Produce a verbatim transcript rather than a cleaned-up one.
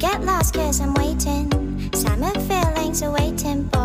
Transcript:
get lost cause I'm waiting. Summer feelings are waiting, boy.